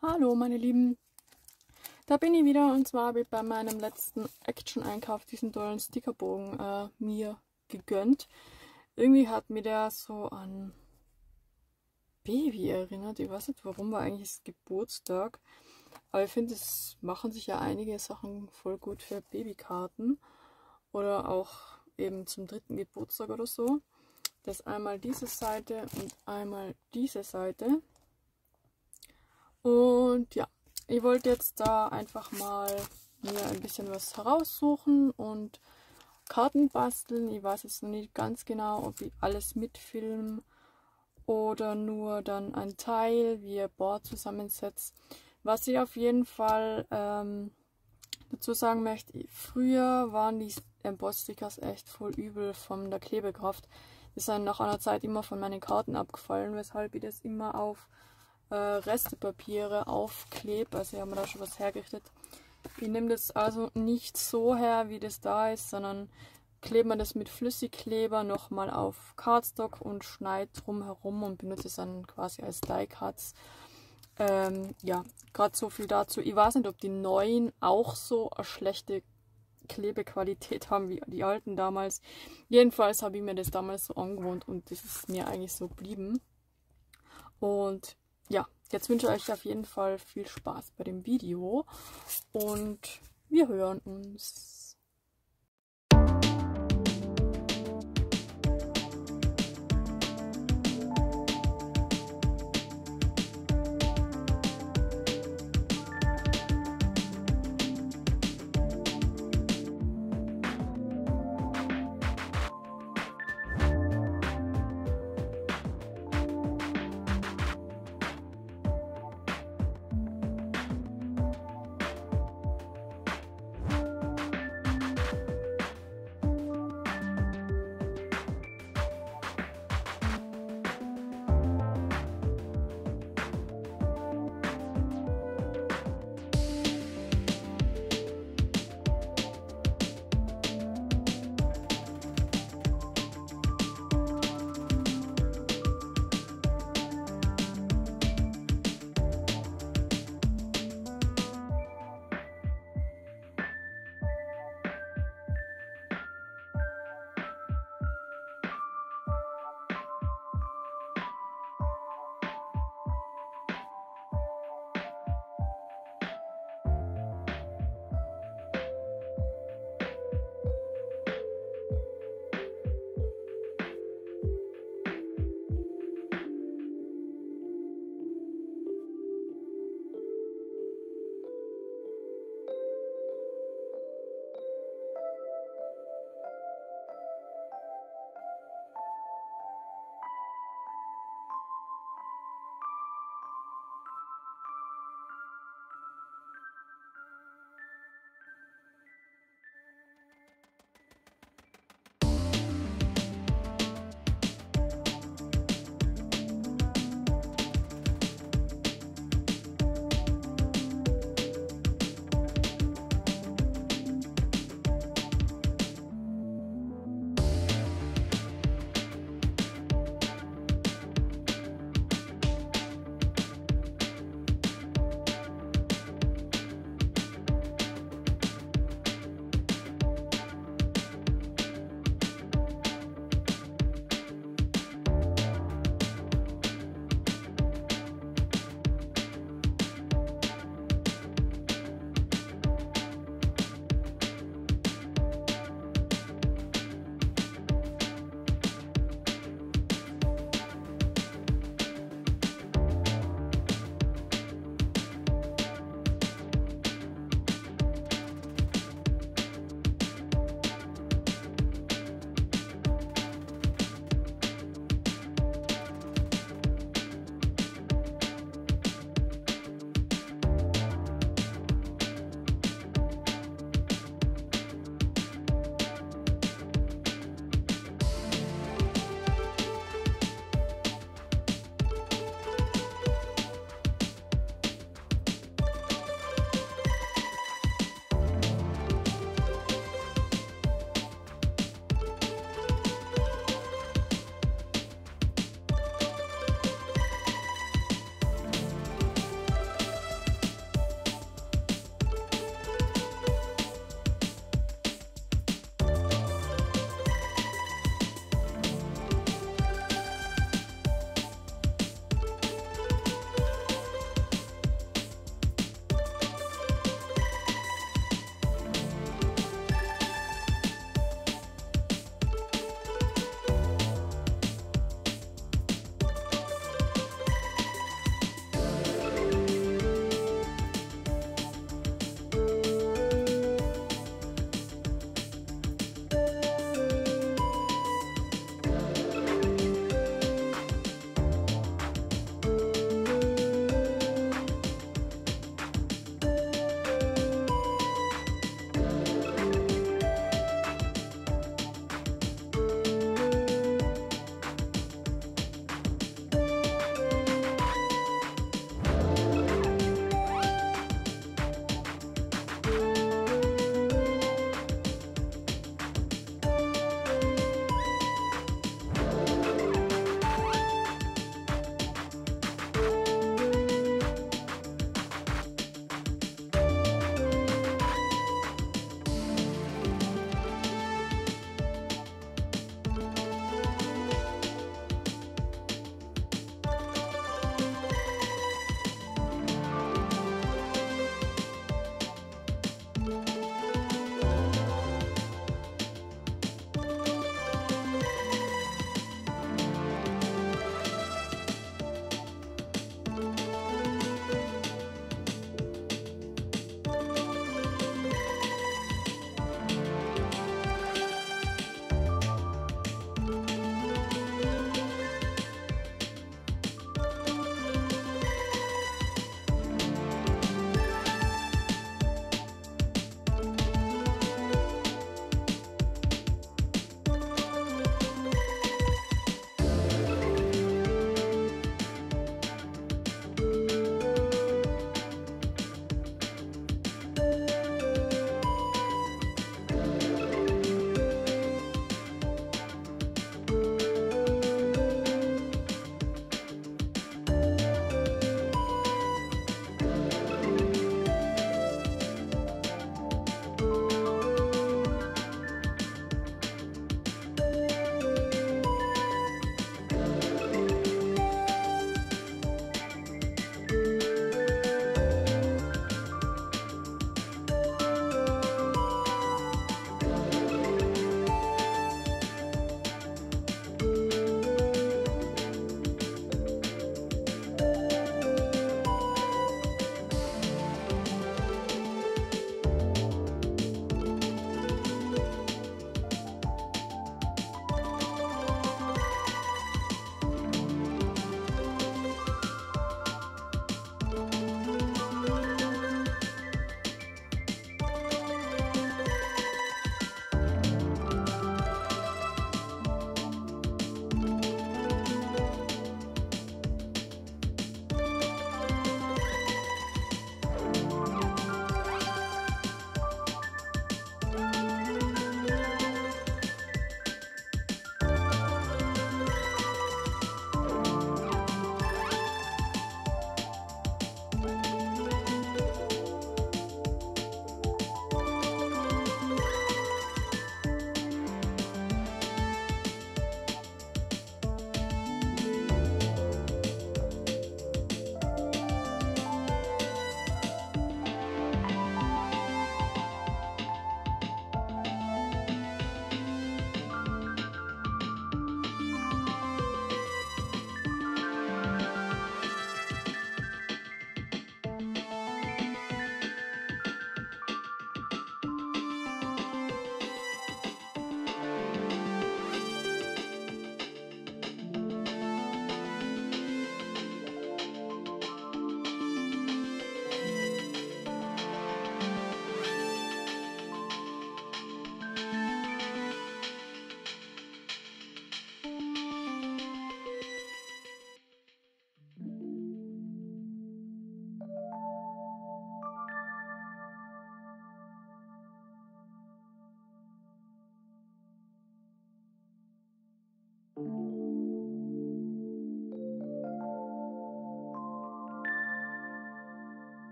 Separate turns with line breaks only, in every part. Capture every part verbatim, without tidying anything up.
Hallo meine Lieben, da bin ich wieder und zwar habe ich bei meinem letzten Action-Einkauf diesen tollen Stickerbogen äh, mir gegönnt. Irgendwie hat mir der so an Baby erinnert, ich weiß nicht warum, war eigentlich das Geburtstag. Aber ich finde, es machen sich ja einige Sachen voll gut für Babykarten oder auch eben zum dritten Geburtstag oder so. Das ist einmal diese Seite und einmal diese Seite. Und ja, ich wollte jetzt da einfach mal mir ein bisschen was heraussuchen und Karten basteln. Ich weiß jetzt noch nicht ganz genau, ob ich alles mitfilme oder nur dann ein Teil, wie ein Board zusammensetzt. Was ich auf jeden Fall ähm, dazu sagen möchte, früher waren die Emboss-Stickers echt voll übel von der Klebekraft. Die sind nach einer Zeit immer von meinen Karten abgefallen, weshalb ich das immer auf äh, Restepapiere aufklebe. Also ich habe mir da schon was hergerichtet. Ich nehme das also nicht so her, wie das da ist, sondern klebe mir das mit Flüssigkleber nochmal auf Cardstock und schneide drumherum und benutze es dann quasi als Die-Cuts. Ähm, ja, gerade so viel dazu. Ich weiß nicht, ob die neuen auch so eine schlechte Klebequalität haben wie die alten damals. Jedenfalls habe ich mir das damals so angewohnt und das ist mir eigentlich so geblieben. Und ja, jetzt wünsche ich euch auf jeden Fall viel Spaß bei dem Video und wir hören uns.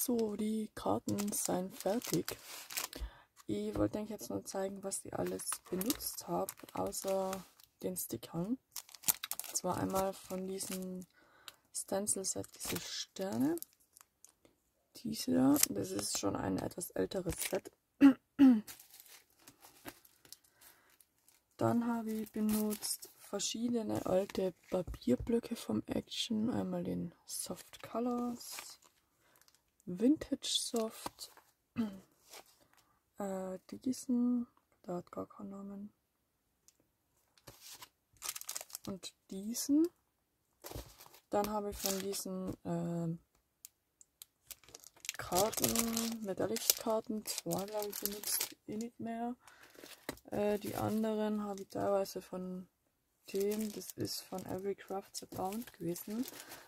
So, die Karten sind fertig. Ich wollte eigentlich jetzt nur zeigen, was ich alles benutzt habe, außer den Stickern. Zwar einmal von diesem Stencil-Set diese Sterne. Diese da, das ist schon ein etwas älteres Set. Dann habe ich benutzt verschiedene alte Papierblöcke vom Action. Einmal den Soft Colors, Vintage Soft, äh, diesen, der hat gar keinen Namen, und diesen. Dann habe ich von diesen äh, Karten, Metallics-Karten, zwei glaube ich benutzt, eh nicht mehr. Äh, die anderen habe ich teilweise von dem, das ist von Every Crafts Account gewesen.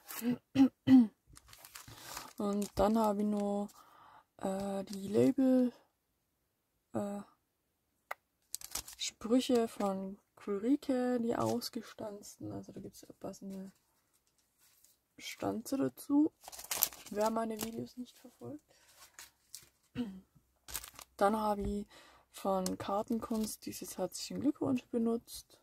Und dann habe ich noch äh, die Label äh, Sprüche von Ulrike, die ausgestanzten. Also da gibt es passende Stanze dazu, wer meine Videos nicht verfolgt. Dann habe ich von Kartenkunst dieses herzlichen Glückwunsch benutzt.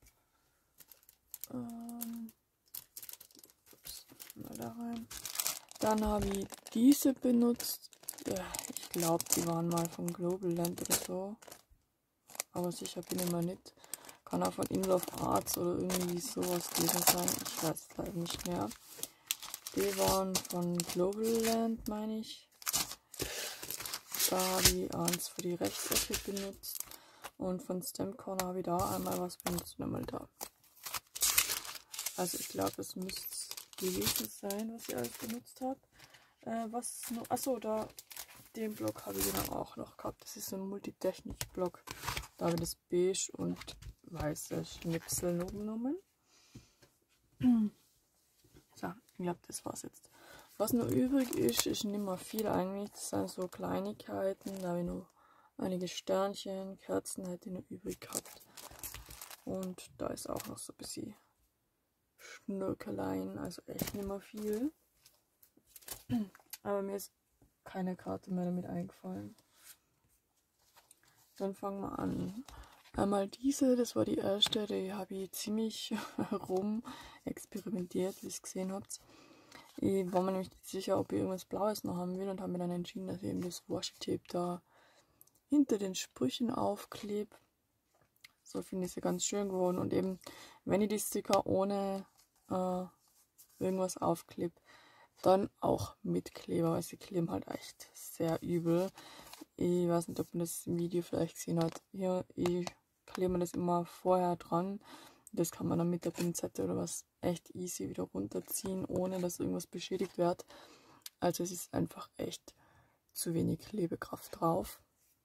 Ähm, ups, mal da rein. Dann habe ich diese benutzt. Ja, ich glaube, die waren mal von Global Land oder so. Aber sicher bin ich mir nicht. Kann auch von In Love Arts oder irgendwie sowas gewesen sein. Ich weiß es leider nicht mehr. Die waren von Global Land, meine ich. Da habe ich eins für die Rechtsecke benutzt. Und von Stamp Corner habe ich da einmal was benutzt und einmal da. Also ich glaube, es müsste gewesen sein, was ich alles benutzt habe. Äh, was noch? Achso, da den Block habe ich dann auch noch gehabt. Das ist ein Multitechnik-Block. Da habe ich das beige und weiße Schnipsel noch genommen. So, ich glaube, das war's jetzt. Was noch übrig ist, ist nicht mehr viel eigentlich. Das sind so Kleinigkeiten. Da habe ich noch einige Sternchen, Kerzen hätte ich noch übrig gehabt. Und da ist auch noch so ein bisschen Schnörkeleien, also echt nicht mehr viel. Aber mir ist keine Karte mehr damit eingefallen. Dann fangen wir an. Einmal diese, das war die erste, die habe ich ziemlich rum experimentiert, wie ihr es gesehen habt. Ich war mir nämlich nicht sicher, ob ich irgendwas Blaues noch haben will und habe mir dann entschieden, dass ich eben das Washi-Tape da hinter den Sprüchen aufklebe. So finde ich sie ganz schön geworden. Und eben, wenn ich die Sticker ohne äh, irgendwas aufklebe, dann auch mit Kleber, weil sie kleben halt echt sehr übel. Ich weiß nicht, ob man das im Video vielleicht gesehen hat. Hier, ich klebe mir das immer vorher dran. Das kann man dann mit der Pinzette oder was echt easy wieder runterziehen, ohne dass irgendwas beschädigt wird. Also es ist einfach echt zu wenig Klebekraft drauf.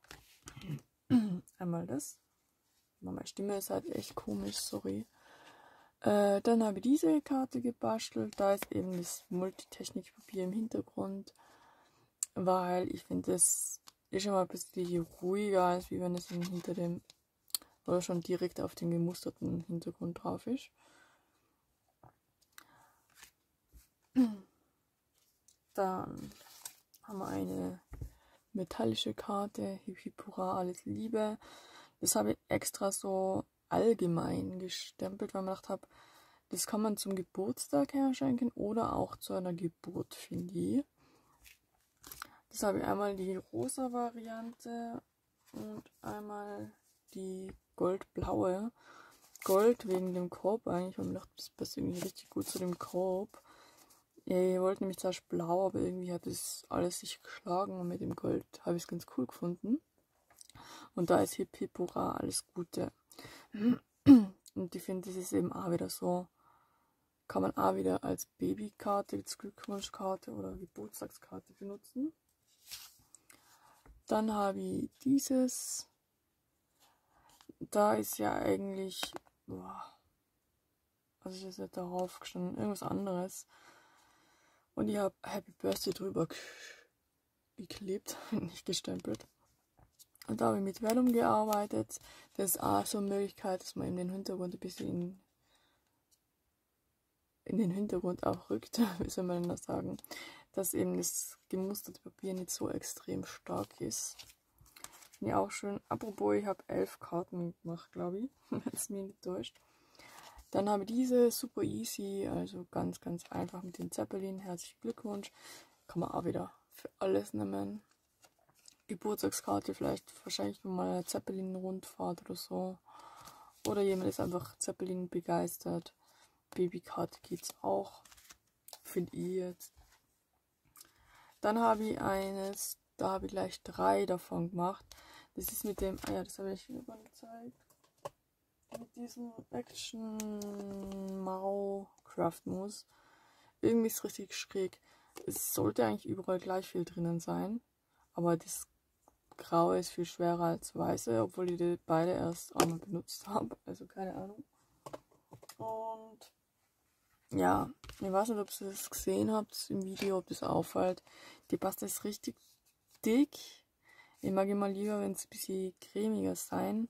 Einmal das. Meine Stimme ist halt echt komisch, sorry. Äh, dann habe ich diese Karte gebastelt. Da ist eben das Multitechnikpapier im Hintergrund. Weil ich finde, das ist schon mal ein bisschen ruhiger, als wie wenn es hinter dem oder schon direkt auf dem gemusterten Hintergrund drauf ist. Dann haben wir eine metallische Karte, Hip Hip Hurra, alles Liebe. Das habe ich extra so allgemein gestempelt, weil ich mir gedacht habe, das kann man zum Geburtstag herschenken oder auch zu einer Geburt, finde ich. Das habe ich einmal die rosa Variante und einmal die goldblaue. Gold wegen dem Korb eigentlich, weil ich mir gedacht, das passt irgendwie richtig gut zu dem Korb. Ich wollte nämlich zuerst blau, aber irgendwie hat das alles sich geschlagen und mit dem Gold habe ich es ganz cool gefunden. Und da ist Hip Hip Hurra, alles Gute. Und ich finde, das ist eben auch wieder so, kann man auch wieder als Babykarte, als Glückwunschkarte oder Geburtstagskarte benutzen. Dann habe ich dieses. Da ist ja eigentlich, boah, also ich ist jetzt darauf gestanden, irgendwas anderes. Und ich habe Happy Birthday drüber geklebt, nicht gestempelt. Und da habe ich mit Vellum gearbeitet. Das ist auch so eine Möglichkeit, dass man in den Hintergrund ein bisschen in, in den Hintergrund auch rückt, wie soll man das sagen. dass eben das gemusterte Papier nicht so extrem stark ist. Finde ich auch schön. Apropos, ich habe elf Karten gemacht, glaube ich, wenn es mich nicht täuscht. Dann habe ich diese super easy, also ganz, ganz einfach mit den Zeppelin. Herzlichen Glückwunsch. Kann man auch wieder für alles nehmen. Geburtstagskarte vielleicht, wahrscheinlich mal eine Zeppelin-Rundfahrt oder so. Oder jemand ist einfach Zeppelin begeistert. Babykarte geht's auch. Finde ich jetzt. Dann habe ich eines, da habe ich gleich drei davon gemacht. Das ist mit dem, ah ja, das habe ich irgendwann gezeigt. Mit diesem Action Mau Craft Mousse. Irgendwie ist es richtig schräg. Es sollte eigentlich überall gleich viel drinnen sein. Aber das Graue ist viel schwerer als Weiße, obwohl ich die beide erst einmal benutzt habe. Also keine Ahnung. Und ja, ich weiß nicht, ob ihr das gesehen habt im Video, ob das auffällt. Die Paste ist richtig dick. Ich mag immer lieber, wenn es ein bisschen cremiger sein.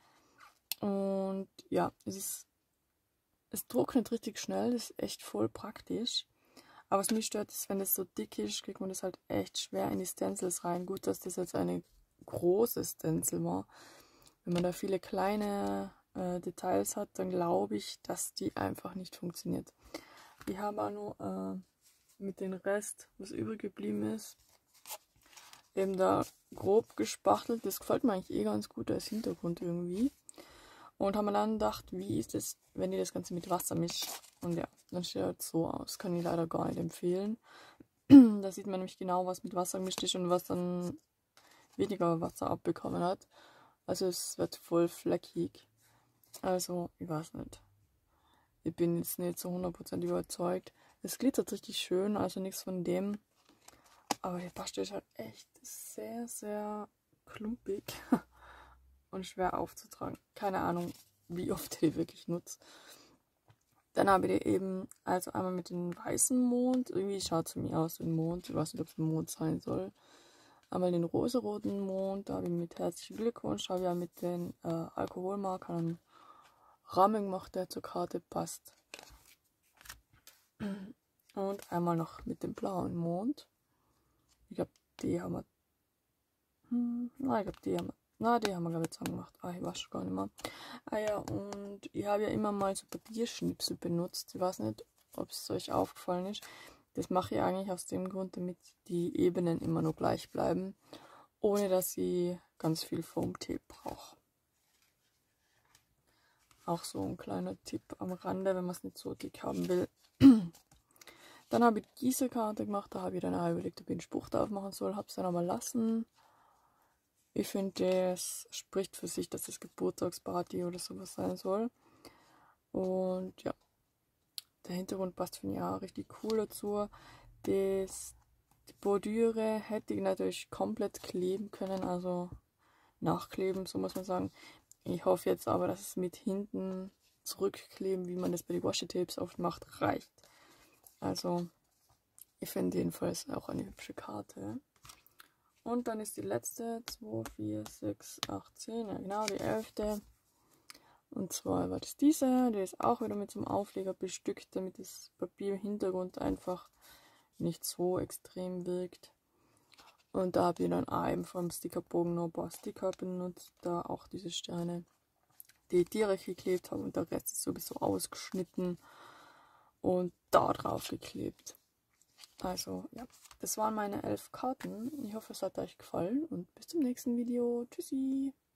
Und ja, es ist, es trocknet richtig schnell. Das ist echt voll praktisch. Aber was mich stört, ist, wenn es so dick ist, kriegt man das halt echt schwer in die Stencils rein. Gut, dass das jetzt eine große Stencil war. Wenn man da viele kleine äh, Details hat, dann glaube ich, dass die einfach nicht funktioniert. Ich habe auch nur äh, mit dem Rest, was übrig geblieben ist, eben da grob gespachtelt. Das gefällt mir eigentlich eh ganz gut als Hintergrund irgendwie. Und haben wir dann gedacht, wie ist es, wenn ihr das Ganze mit Wasser mischt? Und ja, dann sieht halt so aus. Kann ich leider gar nicht empfehlen. Da sieht man nämlich genau, was mit Wasser gemischt ist und was dann weniger Wasser abbekommen hat. Also es wird voll fleckig. Also, ich weiß nicht. Ich bin jetzt nicht zu hundert Prozent überzeugt. Es glitzert richtig schön, also nichts von dem. Aber die Paste ist halt echt sehr, sehr klumpig und schwer aufzutragen. Keine Ahnung, wie oft ich die wirklich nutze. Dann habe ich die eben, also einmal mit dem weißen Mond. Irgendwie schaut es für mich aus wie ein Mond. Ich weiß nicht, ob es ein Mond sein soll. Einmal den rosaroten Mond, da habe ich mit herzlichen Glückwunsch, habe ich ja mit den äh, Alkoholmarkern einen Rahmen gemacht, der zur Karte passt. Und einmal noch mit dem blauen Mond. Ich glaube, die haben wir. Hm, na, ich glaube, die haben wir. Na, die haben wir, glaube ich, zusammen gemacht. Ah, ich weiß schon gar nicht mehr. Ah ja, und ich habe ja immer mal so Papierschnipsel benutzt. Ich weiß nicht, ob es euch aufgefallen ist. Das mache ich eigentlich aus dem Grund, damit die Ebenen immer nur gleich bleiben, ohne dass ich ganz viel Foam-Tape brauche. Auch so ein kleiner Tipp am Rande, wenn man es nicht so dick haben will. Dann habe ich diese Karte gemacht, da habe ich dann auch überlegt, ob ich einen Spruch drauf machen soll, habe es dann aber lassen. Ich finde, es spricht für sich, dass es Geburtstagsparty oder sowas sein soll. Und ja, der Hintergrund passt, finde ich, auch richtig cool dazu. Das, die Bordüre hätte ich natürlich komplett kleben können, also nachkleben, so muss man sagen. Ich hoffe jetzt aber, dass es mit hinten zurückkleben, wie man das bei den Washi-Tapes oft macht, reicht. Also, ich finde jedenfalls auch eine hübsche Karte. Und dann ist die letzte, zwei, vier, sechs, acht, zehn, ja genau, die elfte. Und zwar war das diese, die ist auch wieder mit so einem Aufleger bestückt, damit das Papier im Hintergrund einfach nicht so extrem wirkt. Und da habe ich dann auch eben vom Stickerbogen noch ein paar Sticker benutzt, da auch diese Sterne, die ich direkt geklebt habe und der Rest ist sowieso ausgeschnitten und da drauf geklebt. Also ja, das waren meine elf Karten. Ich hoffe, es hat euch gefallen und bis zum nächsten Video. Tschüssi!